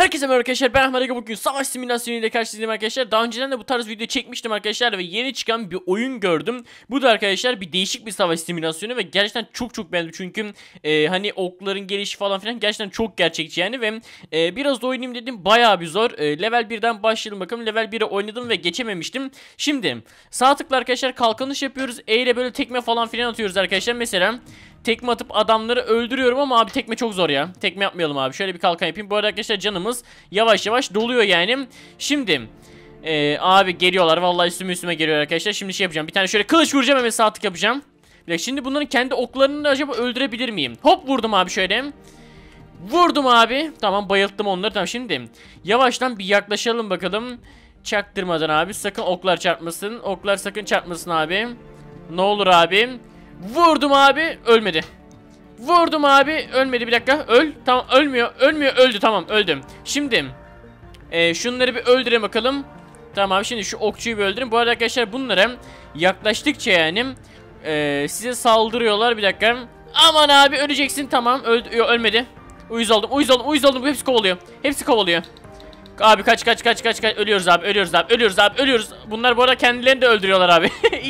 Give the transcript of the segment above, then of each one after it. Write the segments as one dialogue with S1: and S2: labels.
S1: Herkese merhaba arkadaşlar, ben Ahmet Aga. Bugün savaş simülasyonu ile karşınızdayım arkadaşlar. Daha önceden de bu tarz video çekmiştim arkadaşlar ve yeni çıkan bir oyun gördüm. Bu da arkadaşlar bir değişik bir savaş simülasyonu ve gerçekten çok beğendim. Çünkü hani okların gelişi falan filan gerçekten çok gerçekçi yani ve biraz da oynayayım dedim, bayağı bir zor. Level 1'den başlayalım bakalım. Level 1'i oynadım ve geçememiştim. Şimdi sağ tıkla arkadaşlar kalkanış yapıyoruz. E ile böyle tekme falan filan atıyoruz arkadaşlar. Mesela tekme atıp adamları öldürüyorum ama abi tekme çok zor ya. Tekme yapmayalım abi. Şöyle bir kalkan yapayım. Bu arada arkadaşlar canımız yavaş yavaş doluyor yani. Şimdi abi geliyorlar. Vallahi üstüme geliyor arkadaşlar. Şimdi şey yapacağım. Bir tane şöyle kılıç vuracağım, hemen sağ tık yapacağım. Bir dakika, şimdi bunların kendi oklarını da acaba öldürebilir miyim? Hop vurdum abi şöyle. Vurdum abi. Tamam, bayılttım onları. Tamam, şimdi yavaştan bir yaklaşalım bakalım. Çaktırmadan abi. Sakın oklar çarpmasın. Oklar sakın çarpmasın abi. Ne olur abi. Vurdum abi, ölmedi. Vurdum abi, ölmedi. Bir dakika, öl. Tamam, ölmüyor, öldü. Tamam, öldüm. Şimdi şunları bir öldürelim bakalım. Tamam, şimdi şu okçuyu bir öldürün. Bu arada arkadaşlar bunlara yaklaştıkça yani size saldırıyorlar. Bir dakika. Aman abi, öleceksin. Tamam, öldü. Yok, ölmedi. Uyuz oldum. Hepsi kovalıyor. Abi kaç. Ölüyoruz abi. Bunlar bu arada kendilerini de öldürüyorlar abi.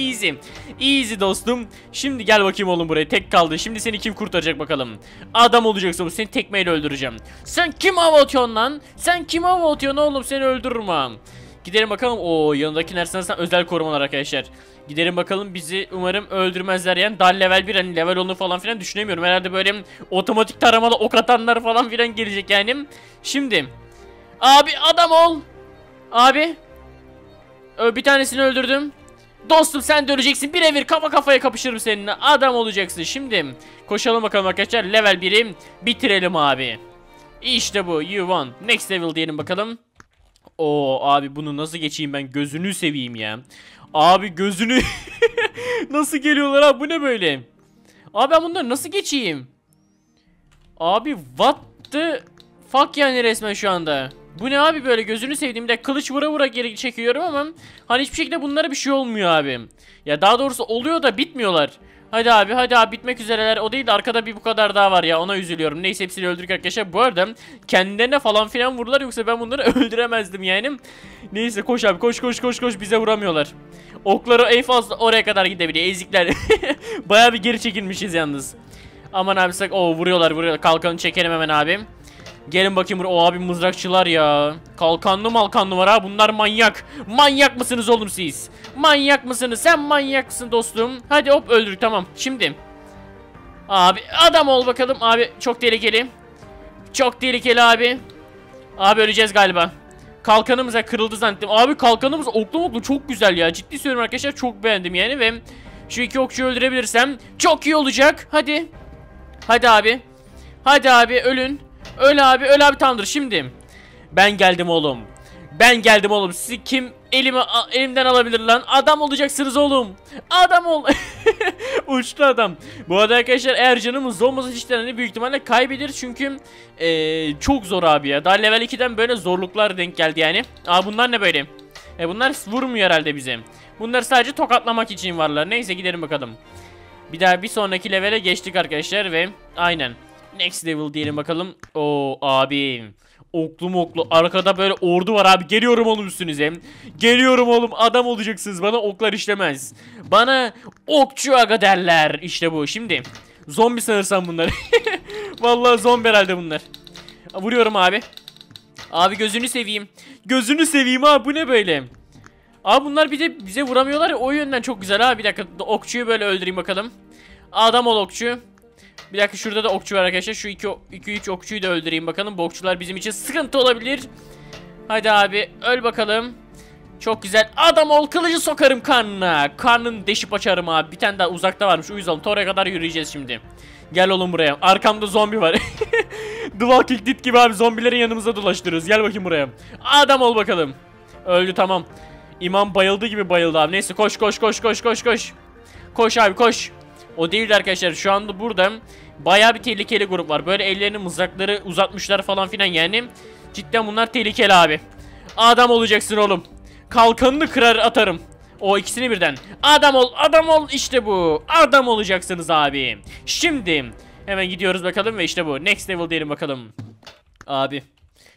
S1: Easy dostum. Şimdi gel bakayım oğlum buraya. Tek kaldı. Şimdi seni kim kurtaracak bakalım. Adam olacaksın bu. Seni tekmeyle öldüreceğim. Sen kim hava atıyorsun lan? Oğlum, seni öldürürüm. Gidelim bakalım. Oo, yanındakiler sanırsam özel korumalar arkadaşlar. Gidelim bakalım, bizi umarım öldürmezler yani. Daha level 1, hani level 10'u falan filan düşünemiyorum. Herhalde böyle otomatik taramalı ok atanlar falan filan gelecek yani. Şimdi abi adam ol. Abi bir tanesini öldürdüm. Dostum sen de öleceksin. Birebir kafa kafaya kapışırım seninle. Adam olacaksın. Şimdi koşalım bakalım arkadaşlar. Level 1'i bitirelim abi. İşte bu. You won. Next level diyelim bakalım. Oo abi, bunu nasıl geçeyim ben? Gözünü seveyim ya. Abi gözünü nasıl geliyorlar abi? Bu ne böyle? Abi ben bunları nasıl geçeyim? Abi what the fuck yani, resmen şu anda. Bu ne abi böyle, gözünü sevdiğimde kılıç vura geri çekiyorum ama hani hiçbir şekilde bunlara bir şey olmuyor abi. Ya daha doğrusu oluyor da bitmiyorlar. Hadi abi bitmek üzereler. O değil de arkada bir bu kadar daha var ya, ona üzülüyorum. Neyse, hepsini öldürdük arkadaşlar. Bu arada kendilerine falan filan vurdular, yoksa ben bunları öldüremezdim yani. Neyse koş abi, koş, bize vuramıyorlar. Okları en fazla oraya kadar gidebiliyor ezikler. Bayağı bir geri çekilmişiz yalnız. Aman abi vuruyorlar. Kalkanı çekelim hemen abi. Gelin bakayım buraya. O abi mızrakçılar ya. Kalkanlı var ha. Bunlar manyak. Manyak mısınız oğlum siz? Manyak mısınız? Sen manyaksın dostum. Hadi hop, öldürdük, tamam. Şimdi abi adam ol bakalım. Abi çok tehlikeli. Çok tehlikeli abi. Abi öleceğiz galiba. Kalkanımız kırıldı zannettim. Abi kalkanımız oklu çok güzel ya. Ciddi söylüyorum arkadaşlar, çok beğendim yani ve şu iki okçuyu öldürebilirsem çok iyi olacak. Hadi. Hadi abi ölün. Öl abi tamamdır. Şimdi ben geldim oğlum. Sizi kim elimden alabilir lan? Adam olacaksınız oğlum. Adam ol. Uçtu adam. Bu arada arkadaşlar, eğer canımız olmasa cidden hani büyük ihtimalle kaybeder çünkü çok zor abi ya. Daha level 2'den böyle zorluklar denk geldi yani. Aa, bunlar ne böyle? Bunlar vurmuyor herhalde bize. Bunlar sadece tokatlamak için varlar. Neyse, gidelim bakalım. Bir sonraki levele geçtik arkadaşlar ve aynen. Next level diyelim bakalım. Oo abi. Oklu arkada böyle ordu var abi. Geliyorum oğlum üstünüze. Geliyorum oğlum, adam olacaksınız. Bana oklar işlemez. Bana okçu aga derler. İşte bu. Şimdi zombi sanırsam bunlar. Vallahi zombi herhalde bunlar. Vuruyorum abi. Abi gözünü seveyim abi, bu ne böyle? Abi bunlar bir de bize vuramıyorlar ya, o yönden çok güzel abi. Bir dakika, okçuyu böyle öldüreyim bakalım. Adam ol okçu. Bir dakika, şurada da okçu var arkadaşlar. Şu 2-3 okçuyu da öldüreyim bakalım. Bu okçular bizim için sıkıntı olabilir. Hadi abi öl bakalım. Çok güzel. Adam ol, kılıcı sokarım karnına. Karnını deşip açarım abi. Bir tane daha uzakta varmış, uyuz oğlum. Oraya kadar yürüyeceğiz şimdi. Gel oğlum buraya. Arkamda zombi var. The Walking Dead gibi abi, zombilerin yanımızda dolaştırıyoruz. Gel bakayım buraya. Adam ol bakalım. Öldü, tamam. İmam bayıldı gibi bayıldı abi. Neyse koş. Koş abi koş. O değildi arkadaşlar, şu anda burada bayağı bir tehlikeli grup var. Böyle ellerini mızrakları uzatmışlar falan filan yani. Cidden bunlar tehlikeli abi. Adam olacaksın oğlum. Kalkanını kırar atarım. O ikisini birden. Adam ol işte bu. Adam olacaksınız abi. Şimdi hemen gidiyoruz bakalım ve işte bu. Next level diyelim bakalım. Abi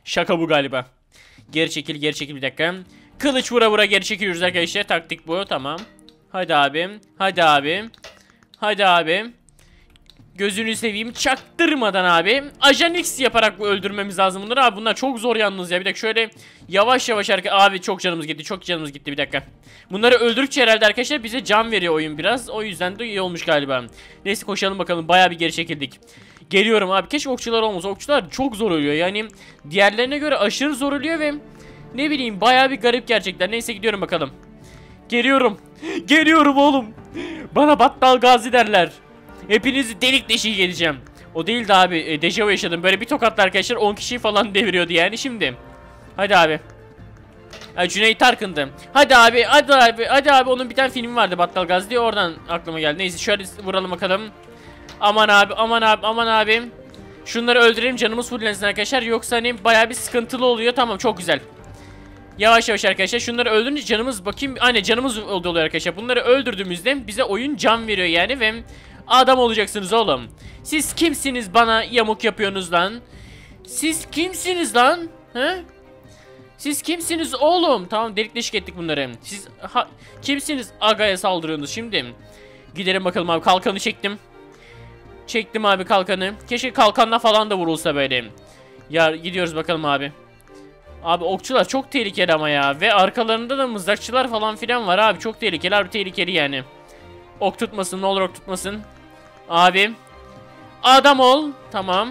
S1: Şaka bu galiba. Geri çekil, geri çekil, bir dakika. Kılıç vura vura geri çekiliyoruz arkadaşlar. Taktik bu, tamam. Hadi abim. Hadi abim. Hadi abim. Gözünü seveyim, çaktırmadan abi. Ajan X yaparak bu öldürmemiz lazım bunları abi. Bunlar çok zor yalnız ya. Bir dakika şöyle yavaş yavaş abi, çok canımız gitti. Çok canımız gitti, bir dakika. Bunları öldürdükçe herhalde arkadaşlar bize can veriyor oyun biraz. O yüzden de iyi olmuş galiba. Neyse koşalım bakalım. Bayağı bir geri çekildik. Geliyorum abi. Keşke okçular olmasa. Okçular çok zor ölüyor. Yani diğerlerine göre aşırı zor ölüyor ve ne bileyim bayağı bir garip gerçekten. Neyse gidiyorum bakalım. Geliyorum. Geliyorum oğlum. Bana Battal Gazi derler. Hepinizi delik deşik edeceğim. O değil de abi, dejavu yaşadım. Böyle bir tokatla arkadaşlar 10 kişiyi falan deviriyordu yani şimdi. Hadi abi. Cüneyt Arkın'dı. Hadi abi, hadi abi, hadi abi. Onun bir tane filmi vardı, Battal Gazi diye, oradan aklıma geldi. Neyse şöyle vuralım bakalım. Aman abi, aman abi, aman abi. Şunları öldürelim, canımız fullensin arkadaşlar. Yoksa hani bayağı bir sıkıntılı oluyor. Tamam, çok güzel. Yavaş yavaş arkadaşlar. Şunları öldürünce canımız, bakayım. Aynen, canımız oluyor arkadaşlar. Bunları öldürdüğümüzde bize oyun can veriyor yani ve adam olacaksınız oğlum. Siz kimsiniz bana yamuk yapıyorsunuz lan? Siz kimsiniz lan? He? Siz kimsiniz oğlum? Tamam, delik deşik ettik bunları. Siz kimsiniz agaya saldırıyorsunuz şimdi? Gidelim bakalım abi, kalkanı çektim. Çektim abi kalkanı. Keşke kalkanla falan da vurulsa böyle. Ya gidiyoruz bakalım abi. Abi okçular çok tehlikeli ama ya. Ve arkalarında da mızrakçılar falan filan var abi. Çok tehlikeli abi, tehlikeli yani. Ok tutmasın, ne olur ok tutmasın. Abi. Adam ol. Tamam.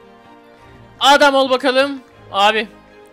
S1: Adam ol bakalım. Abi.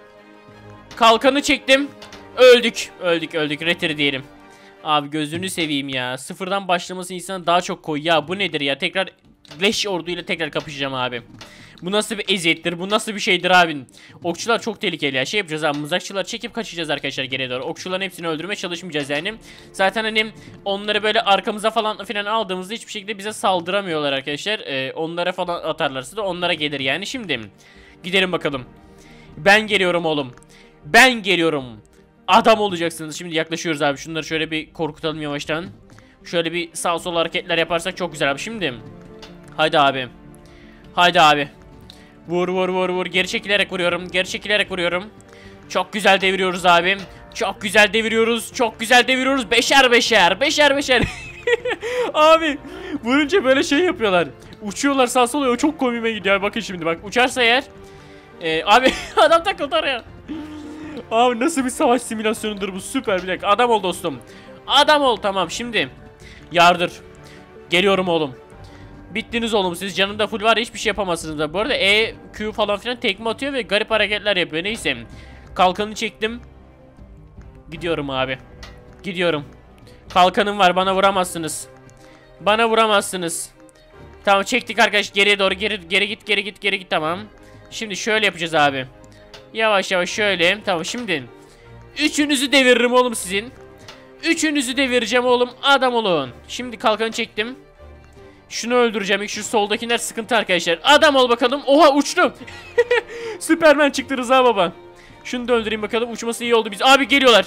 S1: Kalkanı çektim. Öldük. Öldük öldük. Retire diyelim. Abi gözünü seveyim ya. Sıfırdan başlaması insanı daha çok koy. Ya bu nedir ya? Tekrar leş orduyla tekrar kapışacağım abi. Bu nasıl bir eziyettir? Bu nasıl bir şeydir abi? Okçular çok tehlikeli ya. Şey yapacağız abi. Mızrakçılar çekip kaçacağız arkadaşlar geriye doğru. Okçuların hepsini öldürmeye çalışmayacağız yani. Zaten hani onları böyle arkamıza falan filan aldığımızda hiçbir şekilde bize saldıramıyorlar arkadaşlar. Onlara falan atarlarsa da onlara gelir yani. Şimdi gidelim bakalım. Ben geliyorum oğlum. Ben geliyorum. Adam olacaksınız. Şimdi yaklaşıyoruz abi. Şunları şöyle bir korkutalım yavaştan. Şöyle bir sağ sol hareketler yaparsak çok güzel abi. Şimdi. Haydi abi. Haydi abi. Vur vur vur vur. Geri çekilerek vuruyorum. Geri çekilerek vuruyorum. Çok güzel deviriyoruz abi. Çok güzel deviriyoruz. Çok güzel deviriyoruz. Beşer beşer. Beşer beşer. Abi. Vurunca böyle şey yapıyorlar. Uçuyorlar sağ sola. O çok komiğime gidiyor. Bakın şimdi bak. Uçarsa eğer. Abi adam takıldı araya. Abi nasıl bir savaş simülasyonudur bu, süper. Bir dakika, adam ol dostum. Adam ol, tamam şimdi. Yardır. Geliyorum oğlum. Bittiniz oğlum siz, canımda full var, hiçbir şey yapamazsınız da. Bu arada Q falan filan tekme atıyor ve garip hareketler yapıyor, neyse. Kalkanı çektim. Gidiyorum abi. Gidiyorum. Kalkanım var, bana vuramazsınız. Bana vuramazsınız. Tamam, çektik arkadaş, geriye doğru, geri git tamam. Şimdi şöyle yapacağız abi. Yavaş yavaş şöyle. Tamam şimdi. Üçünüzü deviririm oğlum sizin. Üçünüzü devireceğim oğlum. Adam olun. Şimdi kalkanı çektim. Şunu öldüreceğim. Şu soldakiler sıkıntı arkadaşlar. Adam ol bakalım. Oha, uçtum. Süpermen çıktı Rıza baba. Şunu da öldüreyim bakalım. Uçması iyi oldu biz. Abi geliyorlar.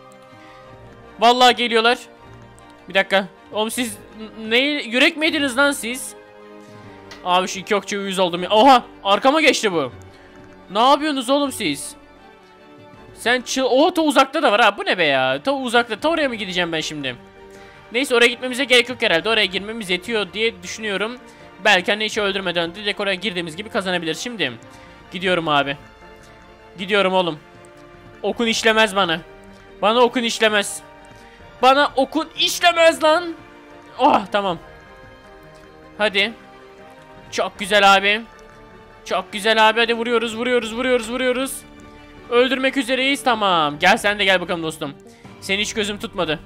S1: Vallahi geliyorlar. Bir dakika. Oğlum siz yürek mi yediniz lan siz? Abi şu iki okçuya uyuz oldum ya. Oha, arkama geçti bu. Ne yapıyorsunuz oğlum siz? Sen oha, ta uzakta da var ha. Bu ne be ya? Ta uzakta. Ta oraya mı gideceğim ben şimdi? Neyse, oraya gitmemize gerek yok herhalde. Oraya girmemiz yetiyor diye düşünüyorum. Belki hani hiç öldürmeden direkt oraya girdiğimiz gibi kazanabilir. Şimdi gidiyorum abi. Gidiyorum oğlum. Okun işlemez bana. Bana okun işlemez. Bana okun işlemez lan. Oh, tamam. Hadi. Çok güzel abi. Çok güzel abi, hadi vuruyoruz. Öldürmek üzereyiz, tamam. Gel sen de gel bakalım dostum. Seni hiç gözüm tutmadı.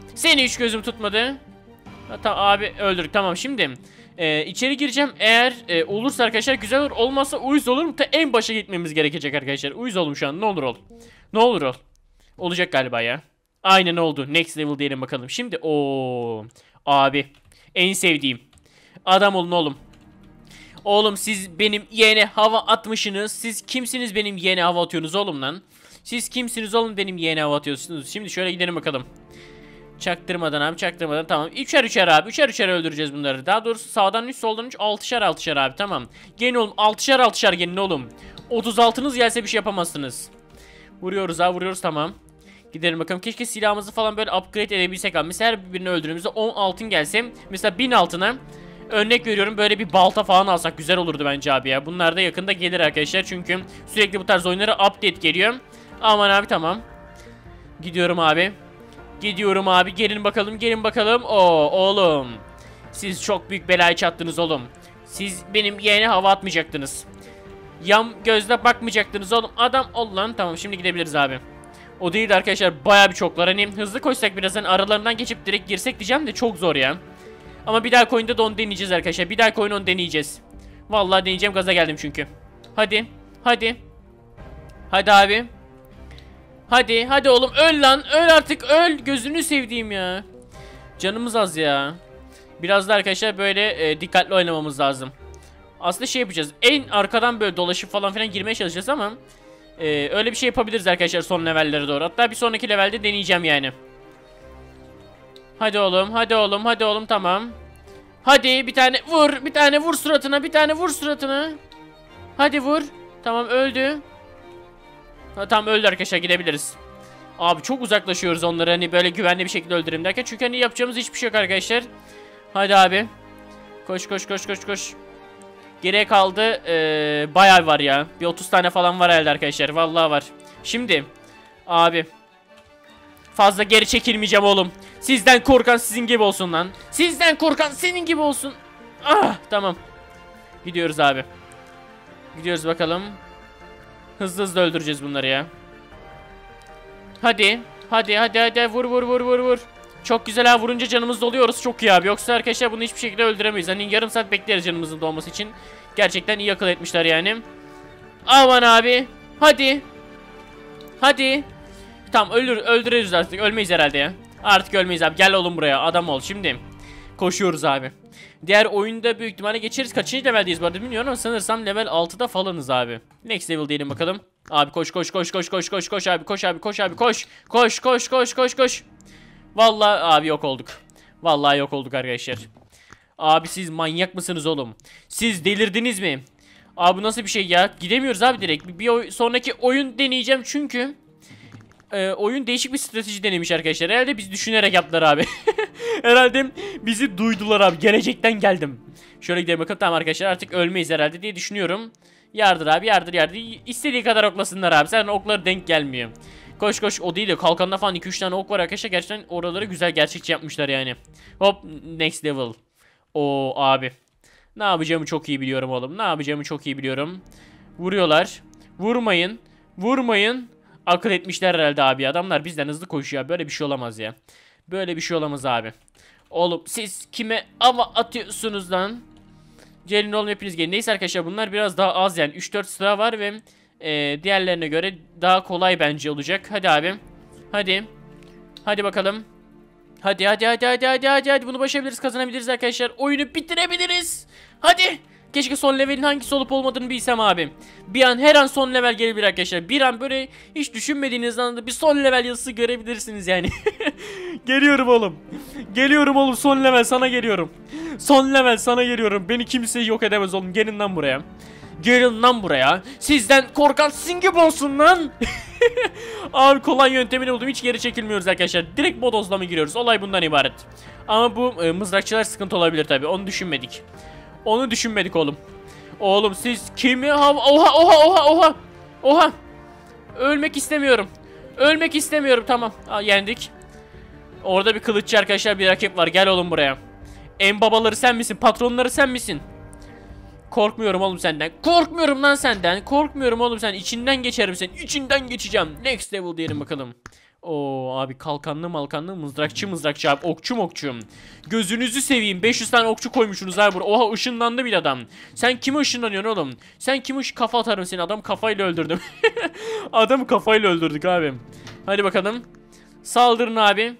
S1: Tamam abi, öldürdük, tamam şimdi. İçeri gireceğim, eğer olursa arkadaşlar güzel olur, olmazsa uyuz olurum. Ta en başa gitmemiz gerekecek arkadaşlar. Uyuz oldum şu an, ne olur ol. Ne olur ol. Olacak galiba ya. Aynen oldu, next level diyelim bakalım. Şimdi abi en sevdiğim. Adam olun oğlum. Oğlum siz benim yeğene hava atmışsınız. Siz kimsiniz benim yeğene hava atıyorsunuz oğlum lan? Siz kimsiniz oğlum benim yeğene hava atıyorsunuz? Şimdi şöyle gidelim bakalım. Çaktırmadan abi, çaktırmadan, tamam. Üçer abi, üçer öldüreceğiz bunları. Daha doğrusu sağdan 3 soldan 3, 6'şer abi, tamam. Gelin oğlum, 6'şer gelin oğlum. 36'nız gelse bir şey yapamazsınız. Vuruyoruz ha, vuruyoruz, tamam. Gidelim bakalım. Keşke silahımızı falan böyle upgrade edebilsek abi. Mesela her birini öldürdüğümüzde 10 altın gelse. Mesela 1000 altına. Örnek veriyorum, böyle bir balta falan alsak güzel olurdu bence abi ya. Bunlar da yakında gelir arkadaşlar. Çünkü sürekli bu tarz oyunlara update geliyor. Aman abi, tamam. Gidiyorum abi. Gidiyorum abi. Gelin bakalım, gelin bakalım. Oo oğlum. Siz çok büyük belayı çattınız oğlum. Siz benim yeğene hava atmayacaktınız. Yan gözle bakmayacaktınız oğlum. Adam ol lan. Tamam, şimdi gidebiliriz abi. O değil de arkadaşlar, bayağı bir çoklar. Hani hızlı koşsak birazdan aralarından geçip direkt girsek diyeceğim de çok zor ya. Ama bir daha oyunda da onu deneyeceğiz arkadaşlar. Bir daha oyunu onu deneyeceğiz. Vallahi deneyeceğim, gaza geldim çünkü. Hadi. Hadi. Hadi abi. Hadi. Hadi oğlum, öl lan. Öl artık, öl. Gözünü sevdiğim ya. Canımız az ya. Biraz da arkadaşlar böyle dikkatli oynamamız lazım. Aslında şey yapacağız. En arkadan böyle dolaşıp falan filan girmeye çalışacağız ama öyle bir şey yapabiliriz arkadaşlar son levellere doğru. Hatta bir sonraki levelde deneyeceğim yani. Hadi oğlum, hadi oğlum, hadi oğlum, tamam. Hadi bir tane vur, bir tane vur suratına, bir tane vur suratına. Hadi vur. Tamam, öldü. Ha, tamam, öldü arkadaşlar, gidebiliriz. Abi çok uzaklaşıyoruz onları, hani böyle güvenli bir şekilde öldürelim derken. Çünkü hani yapacağımız hiçbir şey yok arkadaşlar. Hadi abi. Koş koş koş koş koş. Geriye kaldı bayağı var ya. Bir 30 tane falan var elde arkadaşlar. Vallahi var. Şimdi abi, fazla geri çekilmeyeceğim oğlum. Sizden korkan sizin gibi olsun lan. Sizden korkan senin gibi olsun. Ah, tamam. Gidiyoruz abi. Gidiyoruz bakalım. Hızlı hızlı öldüreceğiz bunları ya. Hadi. Hadi hadi hadi, vur vur vur vur vur. Çok güzel ha, vurunca canımız doluyoruz. Çok iyi abi. Yoksa arkadaşlar bunu hiçbir şekilde öldüremeyiz. Hani yarım saat bekleriz canımızın dolması için. Gerçekten iyi akıl etmişler yani. Aman abi. Hadi. Hadi. Tamam, öldürürüz artık. Ölmeyiz herhalde ya. Artık ölmeyiz abi. Gel oğlum buraya. Adam ol. Şimdi koşuyoruz abi. Diğer oyunda büyük ihtimalle geçeriz. Kaçıncı leveldeyiz bu arada bilmiyorum ama sanırsam level 6'da falanız abi. Next level diyelim bakalım. Abi koş koş koş koş koş koş koş abi, koş abi, koş abi, koş. Koş koş koş koş koş. Vallahi abi yok olduk. Vallahi yok olduk arkadaşlar. Abi siz manyak mısınız oğlum? Siz delirdiniz mi? Abi nasıl bir şey ya? Gidemiyoruz abi direkt. Sonraki oyun deneyeceğim çünkü oyun değişik bir strateji denemiş arkadaşlar. Herhalde biz düşünerek yaptılar abi. Herhalde bizi duydular abi. Gelecekten geldim. Şöyle gidelim bakalım. Tamam arkadaşlar, artık ölmeyiz herhalde diye düşünüyorum. Yardır abi, yardır yardır. İstediği kadar oklasınlar abi. Sen okları denk gelmiyor. Koş koş, o değil de kalkanda falan 2-3 tane ok var arkadaşlar. Gerçekten oraları güzel, gerçekçi yapmışlar yani. Hop, next level. O abi. Ne yapacağımı çok iyi biliyorum oğlum. Ne yapacağımı çok iyi biliyorum. Vuruyorlar. Vurmayın. Vurmayın. Akıl etmişler herhalde abi. Adamlar bizden hızlı koşuyor. Böyle bir şey olamaz ya. Böyle bir şey olamaz abi. Oğlum siz kime hava atıyorsunuz lan? Gelin oğlum, hepiniz gelin. Neyse arkadaşlar, bunlar biraz daha az yani. 3-4 sıra var ve diğerlerine göre daha kolay bence olacak. Hadi abi. Hadi. Hadi bakalım. Hadi hadi hadi hadi hadi hadi hadi, bunu başarabiliriz, kazanabiliriz arkadaşlar. Oyunu bitirebiliriz. Hadi. Keşke son levelin hangisi olup olmadığını bilsem abi. Bir an, her an son level gelebilir arkadaşlar. Bir an böyle hiç düşünmediğiniz anda bir son level yazısı görebilirsiniz yani. Geliyorum oğlum. Geliyorum oğlum, son level sana geliyorum. Son level sana geliyorum. Beni kimse yok edemez oğlum. Gelin lan buraya. Gelin lan buraya. Sizden korkan sizin gibi olsun lan. Abi kolay yöntemini buldum. Hiç geri çekilmiyoruz arkadaşlar. Direkt bodozlama giriyoruz. Olay bundan ibaret. Ama bu mızrakçılar sıkıntı olabilir tabi. Onu düşünmedik. Onu düşünmedik oğlum. Oğlum siz kimi oha oha oha oha. Oha. Ölmek istemiyorum. Ölmek istemiyorum, tamam. Yendik. Orada bir kılıççı arkadaşlar, bir rakip var. Gel oğlum buraya. En babaları sen misin? Patronları sen misin? Korkmuyorum oğlum senden. Korkmuyorum lan senden. Korkmuyorum oğlum sen. İçinden geçerim senin. İçinden geçeceğim. Next level diyelim bakalım. Oo abi, kalkanlı malkanlı mızrakçı abi. Okçu. Gözünüzü seveyim. 500 tane okçu koymuşsunuz abi buraya. Oha, ışınlandı bir adam. Sen kime ışınlanıyorsun oğlum? Sen kime kafa atarım seni. Adam kafayla öldürdüm. Adamı kafayla öldürdük abi. Hadi bakalım. Saldırın abi.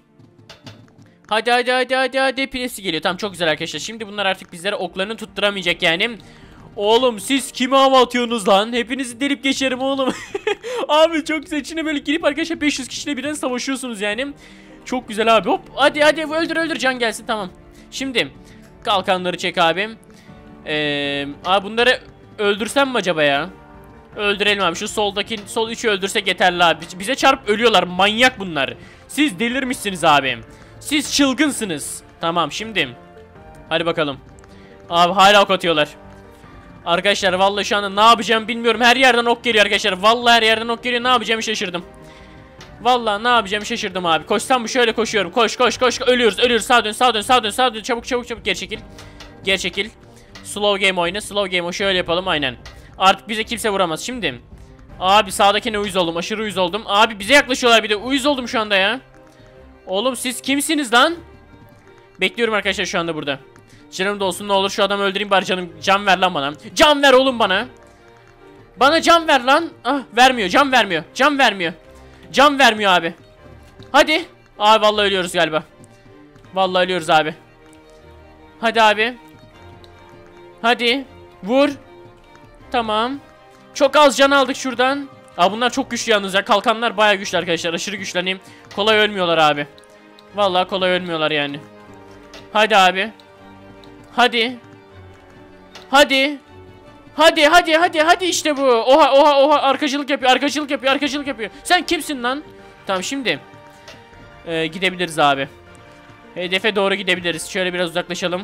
S1: Hadi hadi hadi hadi hadi, hepsi geliyor. Tamam, çok güzel arkadaşlar. Şimdi bunlar artık bizlere oklarını tutturamayacak yani. Oğlum siz kime hava atıyorsunuz lan? Hepinizi delip geçerim oğlum. Abi çok güzel, içine böyle girip arkadaşlar 500 kişiyle birden savaşıyorsunuz yani. Çok güzel abi, hop. Hadi hadi, öldür can gelsin, tamam. Şimdi kalkanları çek abi. Abi bunları öldürsem mi acaba ya? Öldürelim abi. Şu soldaki sol 3'ü öldürsek yeterli abi. Bize çarp ölüyorlar. Manyak bunlar. Siz delirmişsiniz abi. Siz çılgınsınız. Tamam şimdi. Hadi bakalım. Abi hala ok atıyorlar. Arkadaşlar vallahi şu anda ne yapacağımı bilmiyorum. Her yerden ok geliyor arkadaşlar. Vallahi her yerden ok geliyor. Ne yapacağımı şaşırdım. Vallahi ne yapacağımı şaşırdım abi. Koşsam mı? Şöyle koşuyorum. Koş koş koş. Ölüyoruz ölüyoruz. Sağa dön sağa dön sağa dön sağa dön. Çabuk çabuk çabuk. Geri çekil. Geri çekil. Slow game oyna. Slow game o. Şöyle yapalım aynen. Artık bize kimse vuramaz. Şimdi. Abi sağdakine uyuz oldum. Aşırı uyuz oldum. Abi bize yaklaşıyorlar bir de. Uyuz oldum şu anda ya. Oğlum siz kimsiniz lan? Bekliyorum arkadaşlar şu anda burada. Canım da olsun ne olur şu adamı öldüreyim bari canım. Can ver lan bana. Can ver oğlum bana. Bana can ver lan. Ah vermiyor. Can vermiyor. Can vermiyor. Can vermiyor abi. Hadi. Abi vallahi ölüyoruz galiba. Vallahi ölüyoruz abi. Hadi abi. Hadi. Vur. Tamam. Çok az can aldık şuradan. Aa bunlar çok güçlü yalnız ya. Kalkanlar bayağı güçlü arkadaşlar. Aşırı güçleneyim. Kolay ölmüyorlar abi. Vallahi kolay ölmüyorlar yani. Hadi abi. Hadi. Hadi. Hadi hadi hadi hadi işte bu. Oha oha oha arkacılık yapıyor. Arkacılık yapıyor. Arkacılık yapıyor. Sen kimsin lan? Tamam şimdi. Gidebiliriz abi. Hedefe doğru gidebiliriz. Şöyle biraz uzaklaşalım.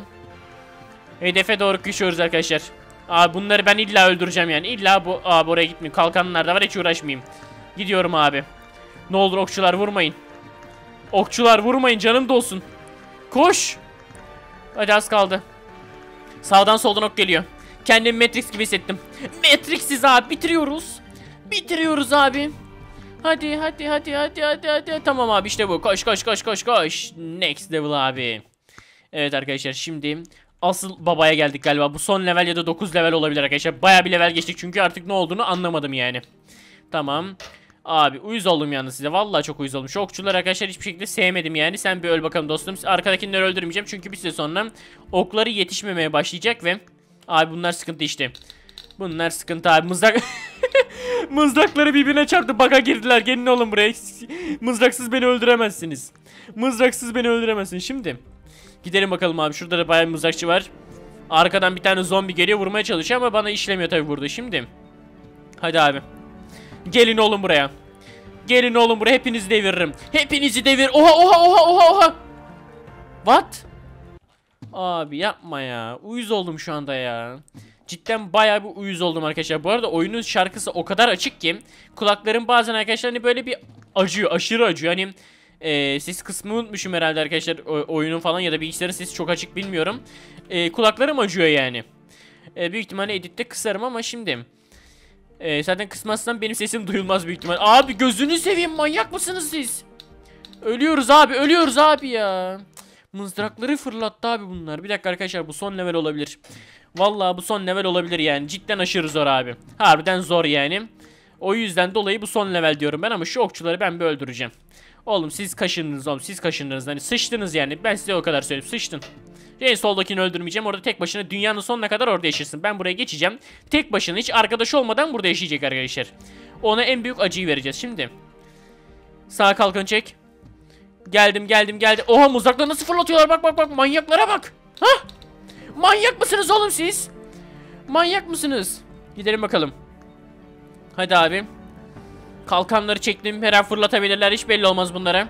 S1: Hedefe doğru koşuyoruz arkadaşlar. Abi bunları ben illa öldüreceğim yani. İlla bu abi oraya gitmeyeyim. Kalkanlar da var hiç uğraşmayayım. Gidiyorum abi. Ne olur okçular vurmayın. Okçular vurmayın canım da olsun. Koş. Hadi az kaldı. Sağdan soldan ok geliyor. Kendimi Matrix gibi hissettim. Matrix'iz abi bitiriyoruz. Bitiriyoruz abi. Hadi hadi hadi hadi hadi hadi. Tamam abi işte bu. Koş koş koş koş koş. Next level abi. Evet arkadaşlar şimdi asıl babaya geldik galiba. Bu son level ya da 9 level olabilir arkadaşlar. Baya bir level geçtik çünkü artık ne olduğunu anlamadım yani. Tamam. Abi uyuz oldum yalnız size. Vallahi çok uyuz oldum. Şu okçuları arkadaşlar hiçbir şekilde sevmedim yani. Sen bir öl bakalım dostum. Arkadakileri öldürmeyeceğim çünkü bir süre sonra okları yetişmemeye başlayacak ve abi bunlar sıkıntı işte. Bunlar sıkıntı abi. Mızrak mızrakları birbirine çarptı. Baka girdiler. Gelin oğlum buraya. Mızraksız beni öldüremezsiniz. Mızraksız beni öldüremezsiniz. Şimdi gidelim bakalım abi. Şurada da bayağı bir mızrakçı var. Arkadan bir tane zombi geliyor vurmaya çalışıyor ama bana işlemiyor tabii burada. Şimdi hadi abi. Gelin oğlum buraya. Gelin oğlum buraya. Hepinizi deviririm. Hepinizi devir. Oha oha oha oha oha. What? Abi yapma ya. Uyuz oldum şu anda ya. Cidden bayağı bir uyuz oldum arkadaşlar. Bu arada oyunun şarkısı o kadar açık ki kulaklarım bazen arkadaşlar hani böyle bir acıyor. Aşırı acıyor. Hani ses kısmını unutmuşum herhalde arkadaşlar. Oyunun falan ya da bilgisayarın sesi çok açık bilmiyorum. Kulaklarım acıyor yani. Büyük ihtimalle editte kısarım ama şimdi. Zaten kısmazsam benim sesim duyulmaz büyük ihtimal. Abi gözünü seveyim manyak mısınız siz? Ölüyoruz abi ölüyoruz abi ya. Mızrakları fırlattı abi bunlar. Bir dakika arkadaşlar bu son level olabilir. Vallahi bu son level olabilir yani. Cidden aşırı zor abi. Harbiden zor yani. O yüzden dolayı bu son level diyorum ben ama şu okçuları ben bir öldüreceğim. Oğlum siz kaşındınız oğlum siz kaşındınız. Hani sıçtınız yani. Ben size o kadar söyleyeyim sıçtın. En soldakini öldürmeyeceğim. Orada tek başına dünyanın sonuna kadar orada yaşasın. Ben buraya geçeceğim. Tek başına hiç arkadaş olmadan burada yaşayacak arkadaşlar. Ona en büyük acıyı vereceğiz şimdi. Sağ kalkın çek. Geldim geldim geldim. Oha mızrakları nasıl fırlatıyorlar bak bak bak manyaklara bak. Hah. Manyak mısınız oğlum siz? Manyak mısınız? Gidelim bakalım. Hadi abi. Kalkanları çektim. Her an fırlatabilirler. Hiç belli olmaz bunlara.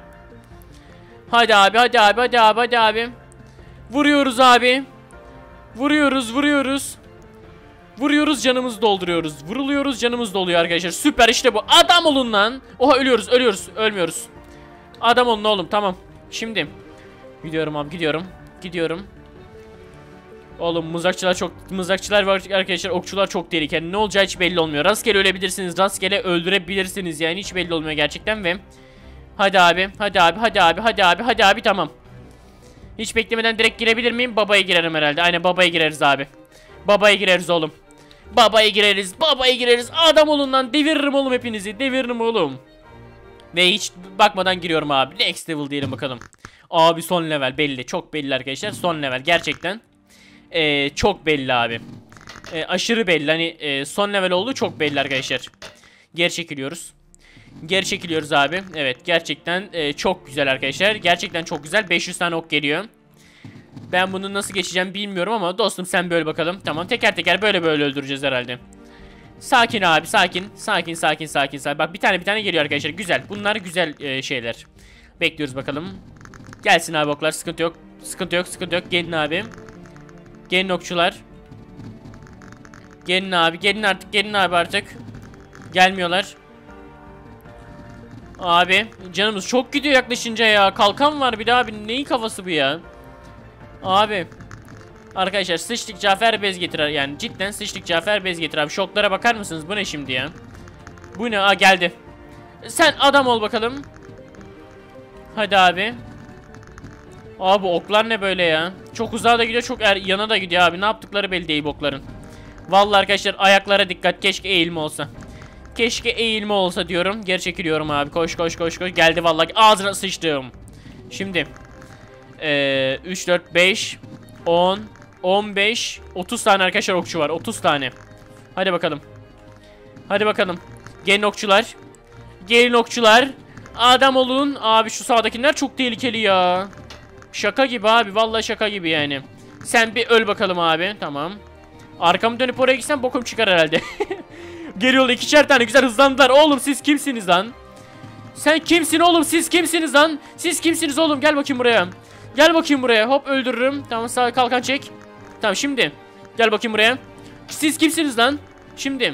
S1: Hadi abi hadi abi hadi abi hadi abi. Vuruyoruz abi. Vuruyoruz vuruyoruz. Vuruyoruz canımızı dolduruyoruz. Vuruluyoruz canımız doluyor arkadaşlar. Süper işte bu. Adam olun lan. Oha ölüyoruz ölüyoruz. Ölmüyoruz. Adam olun oğlum tamam. Şimdi. Gidiyorum abi gidiyorum. Gidiyorum. Oğlum mızrakçılar var arkadaşlar. Okçular çok tehlikeli. Ne olacağı hiç belli olmuyor. Rastgele ölebilirsiniz. Rastgele öldürebilirsiniz. Yani hiç belli olmuyor gerçekten ve. Hadi abi. Hadi abi. Hadi abi. Hadi abi. Hadi abi tamam. Hiç beklemeden direkt girebilir miyim? Babaya girerim herhalde. Aynen babaya gireriz abi. Babaya gireriz oğlum. Babaya gireriz. Babaya gireriz. Adam olun lan. Deviririm oğlum hepinizi. Deviririm oğlum. Ve hiç bakmadan giriyorum abi. Next level diyelim bakalım. Abi son level belli. Çok belli arkadaşlar. Son level gerçekten. Çok belli abi. Aşırı belli. Hani son level olduğu çok belli arkadaşlar. Geri çekiliyoruz. Geri çekiliyoruz abi. Evet gerçekten çok güzel arkadaşlar. Gerçekten çok güzel. 500 tane ok geliyor. Ben bunu nasıl geçeceğim bilmiyorum ama dostum sen böyle bakalım. Tamam teker teker böyle öldüreceğiz herhalde. Sakin abi, sakin. Sakin, sakin, sakin, sakin. Bak bir tane geliyor arkadaşlar. Güzel. Bunlar güzel şeyler. Bekliyoruz bakalım. Gelsin abi oklar. Sıkıntı yok. Sıkıntı yok, sıkıntı yok. Gelin abi. Gelin okçular. Gelin abi. Gelin artık. Gelin abi artık. Gelmiyorlar. Abi canımız çok gidiyor yaklaşınca ya. Kalkan var bir de abi. Neyin kafası bu ya? Abi. Arkadaşlar sıçtık Cafer bez getirir. Yani cidden sıçtık Cafer bez getirir abi. Şoklara bakar mısınız? Bu ne şimdi ya? Bu ne? Aa geldi. Sen adam ol bakalım. Hadi abi. Abi oklar ne böyle ya? Çok uzağa da gidiyor, çok yana da gidiyor abi. Ne yaptıkları belli değil okların. Vallahi arkadaşlar ayaklara dikkat. Keşke eğilme olsa. Keşke eğilme olsa diyorum. Geri çekiliyorum abi. Koş koş koş koş. Geldi vallahi. Ağzına sıçtım. Şimdi 3 4 5 10 15 30 tane arkadaşlar okçu var. 30 tane. Hadi bakalım. Hadi bakalım. Gelin okçular. Gelin okçular. Adam olun. Abi şu sağdakiler çok tehlikeli ya. Şaka gibi abi. Vallahi şaka gibi yani. Sen bir öl bakalım abi. Tamam. Arkamı dönüp oraya gitsem bokum çıkar herhalde. Geliyorlar ikişer tane güzel hızlandılar. Oğlum siz kimsiniz lan? Sen kimsin oğlum? Siz kimsiniz lan? Siz kimsiniz oğlum? Gel bakayım buraya. Gel bakayım buraya. Hop öldürürüm. Tamam sağ kalkan çek. Tamam şimdi. Gel bakayım buraya. Siz kimsiniz lan? Şimdi.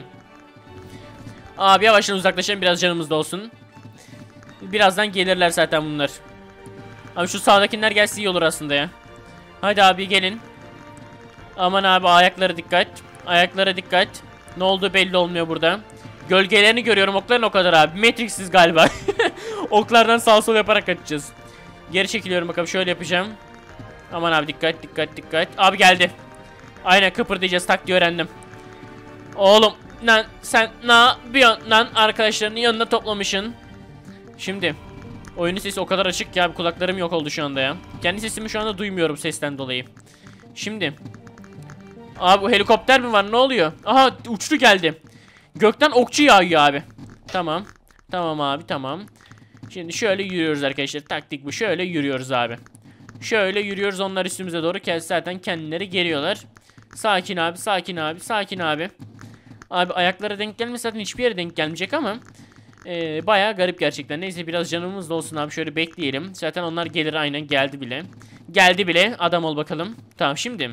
S1: Abi yavaştan uzaklaşalım, biraz canımız da olsun. Birazdan gelirler zaten bunlar. Abi şu sağdakiler gelse iyi olur aslında ya. Hadi abi gelin. Aman abi ayaklara dikkat. Ayaklara dikkat. Ne olduğu belli olmuyor burada. Gölgelerini görüyorum okların o kadar abi. Matrix'siz galiba. Oklardan sağ sol yaparak kaçacağız. Geri çekiliyorum bakalım, şöyle yapacağım. Aman abi dikkat dikkat dikkat. Abi geldi. Aynen kıpırdayacağız, taktiği öğrendim. Oğlum lan sen ne yapıyorsun lan, arkadaşlarının yanına toplamışsın. Şimdi oyunun sesi o kadar açık ya, kulaklarım yok oldu şu anda ya. Kendi sesimi şu anda duymuyorum sesten dolayı. Şimdi abi bu helikopter mi var, ne oluyor? Aha uçtu geldi. Gökten okçu yağıyor abi. Tamam. Tamam abi tamam. Şimdi şöyle yürüyoruz arkadaşlar. Taktik bu. Şöyle yürüyoruz abi. Şöyle yürüyoruz, onlar üstümüze doğru. Zaten kendileri geliyorlar. Sakin abi, sakin abi, sakin abi. Abi ayaklara denk gelmesi zaten hiçbir yere denk gelmeyecek ama bayağı garip gerçekten. Neyse biraz canımız da olsun abi, şöyle bekleyelim. Zaten onlar gelir, aynen geldi bile. Geldi bile, adam ol bakalım. Tamam şimdi.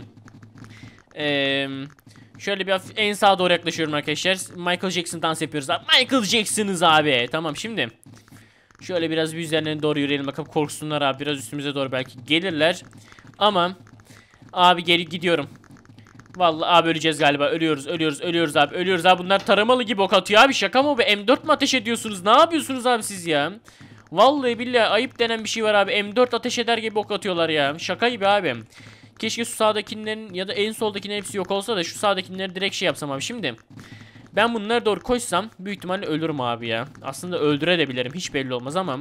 S1: Şöyle bir en sağa doğru yaklaşıyorum arkadaşlar. Michael Jackson dans yapıyoruz abi. Michael Jackson'ız abi. Tamam şimdi. Şöyle biraz bir üzerlerine doğru yürüyelim bakalım, korksunlar abi. Biraz üstümüze doğru belki gelirler. Ama abi geri gidiyorum. Vallahi abi öleceğiz galiba. Ölüyoruz, ölüyoruz, ölüyoruz abi. Ölüyoruz abi. Bunlar taramalı gibi ok atıyor abi. Şaka mı bu? M4 mi ateş ediyorsunuz? Ne yapıyorsunuz abi siz ya? Vallahi billahi ayıp denen bir şey var abi. M4 ateş eder gibi ok atıyorlar ya. Şaka gibi abi. Keşke şu sağdakilerin ya da en soldakilerin hepsi yok olsa da şu sağdakileri direkt şey yapsam abi. Şimdi ben bunlara doğru koşsam büyük ihtimalle ölürüm abi ya. Aslında öldürebilirim, hiç belli olmaz ama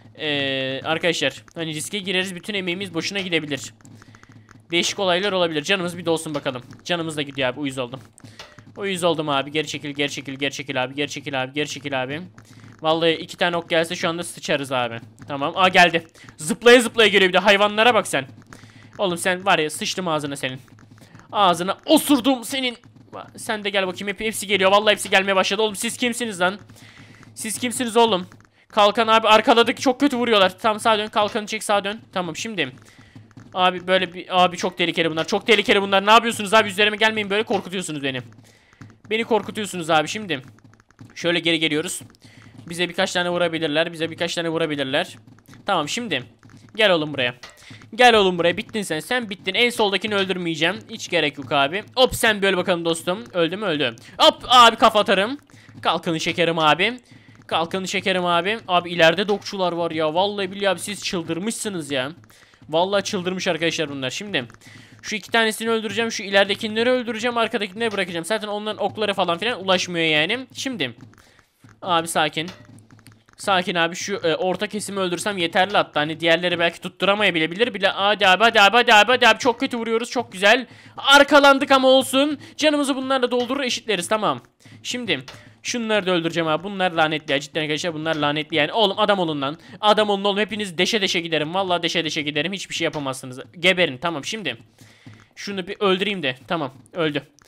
S1: arkadaşlar hani riske gireriz, bütün emeğimiz boşuna gidebilir. Değişik olaylar olabilir. Canımız bir dolsun bakalım. Canımız da gidiyor abi, uyuz oldum. Uyuz oldum abi. Geri çekil, geri çekil, geri çekil abi, geri çekil abi, geri çekil abi. Vallahi 2 tane ok gelse şu anda sıçarız abi. Tamam. Aa geldi. Zıplaya zıplaya geliyor bir de, hayvanlara bak sen. Oğlum sen var ya, sıçtım ağzına senin. Ağzına osurdum senin. Sen de gel bakayım, hepsi geliyor. Vallahi hepsi gelmeye başladı. Oğlum siz kimsiniz lan? Siz kimsiniz oğlum? Kalkan abi arkaladık, çok kötü vuruyorlar. Tamam sağa dön, kalkanı çek, sağa dön. Tamam şimdi. Abi böyle bir abi çok tehlikeli bunlar. Çok tehlikeli bunlar. Ne yapıyorsunuz abi? Üzerime gelmeyin, böyle korkutuyorsunuz beni. Beni korkutuyorsunuz abi şimdi. Şöyle geri geliyoruz. Bize birkaç tane vurabilirler. Bize birkaç tane vurabilirler. Tamam şimdi. Gel oğlum buraya. Gel oğlum buraya. Bittin sen. Sen bittin. En soldakini öldürmeyeceğim. Hiç gerek yok abi. Hop sen böyle bakalım dostum. Öldü mü? Öldü. Hop abi kafa atarım. Kalkanı şekerim abi. Kalkanı şekerim abi. Abi ileride dokçular var ya. Vallahi billahi abi siz çıldırmışsınız ya. Vallahi çıldırmış arkadaşlar bunlar. Şimdi şu 2 tanesini öldüreceğim. Şu ileridekileri öldüreceğim. Arkadakileri bırakacağım. Zaten onların okları falan filan ulaşmıyor yani. Şimdi abi sakin. Sakin abi, şu orta kesimi öldürsem yeterli hatta. Hani diğerleri belki tutturamayabilir bile. Hadi abi, hadi abi, hadi abi, hadi abi. Çok kötü vuruyoruz, çok güzel. Arkalandık ama olsun. Canımızı bunlarla doldurur, eşitleriz, tamam. Şimdi şunları da öldüreceğim abi. Bunlar lanetli ya, cidden arkadaşlar bunlar lanetli yani. Oğlum adam olun lan. Adam olun oğlum, hepiniz deşe deşe giderim. Vallahi deşe deşe giderim, hiçbir şey yapamazsınız. Geberin, tamam şimdi. Şunu bir öldüreyim de, tamam öldü.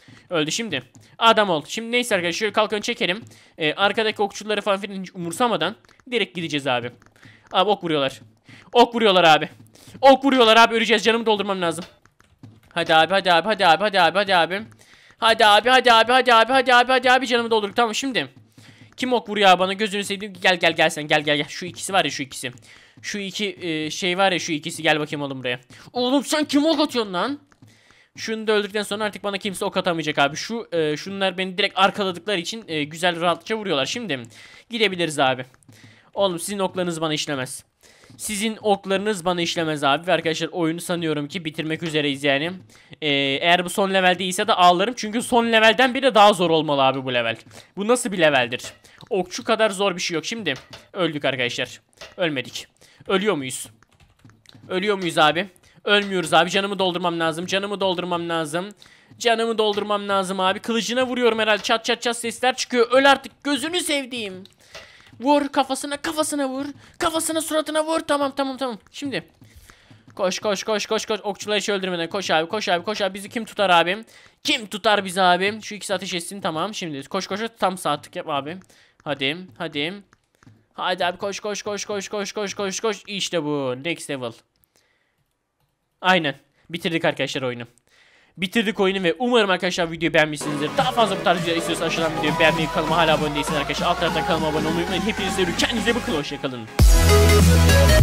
S1: Öldü şimdi. Adam oldu. Şimdi neyse arkadaşlar şöyle kalkanı çekelim. Arkadaki okçuları falan filan hiç umursamadan direkt gideceğiz abi. Abi ok vuruyorlar. Ok vuruyorlar abi. Ok vuruyorlar abi, öleceğiz, canımı doldurmam lazım. Hadi abi hadi abi hadi abi hadi abi hadi abi. Hadi abi hadi abi hadi abi hadi abi hadi abi, canımı doldurduk. Tamam şimdi. Kim ok vuruyor bana, gözünü seveyim, gel sen gel. Şu ikisi var ya, şu ikisi. Şu iki şey var ya, şu ikisi, gel bakayım oğlum buraya. Oğlum sen kim ok atıyorsun lan? Şunu da öldürdükten sonra artık bana kimse ok atamayacak abi. Şunlar beni direkt arkaladıkları için güzel rahatça vuruyorlar. Şimdi gidebiliriz abi. Oğlum sizin oklarınız bana işlemez. Sizin oklarınız bana işlemez abi. Ve arkadaşlar oyunu sanıyorum ki bitirmek üzereyiz yani. Eğer bu son level değilse de ağlarım. Çünkü son levelden bile daha zor olmalı abi bu level. Bu nasıl bir leveldir? Okçu kadar zor bir şey yok. Şimdi öldük arkadaşlar. Ölmedik. Ölüyor muyuz? Ölüyor muyuz abi? Ölmüyoruz abi. Canımı doldurmam lazım. Canımı doldurmam lazım. Canımı doldurmam lazım abi. Kılıcına vuruyorum herhalde. Çat çat çat sesler çıkıyor. Öl artık. Gözünü sevdiğim. Vur kafasına vur. Kafasına, suratına vur. Tamam. Şimdi. Koş. Okçuları hiç öldürmeden koş abi. Bizi kim tutar abi? Kim tutar bizi abi? Şu ikisi ateş etsin, tamam. Şimdi koş. Tam sağ tık yap abi. Hadi. Hadi abi koş. İşte bu. Next level. Aynen. Bitirdik arkadaşlar oyunu. Bitirdik oyunu ve umarım arkadaşlar videoyu beğenmişsinizdir. Daha fazla bu tarz videolar istiyorsanız aşağıdan videoyu beğenmeyi, kanalıma hala abone değilseniz arkadaşlar alt taraftan kanalıma abone olmayı unutmayın. Hepinize kendinize bakın, hoşçakalın.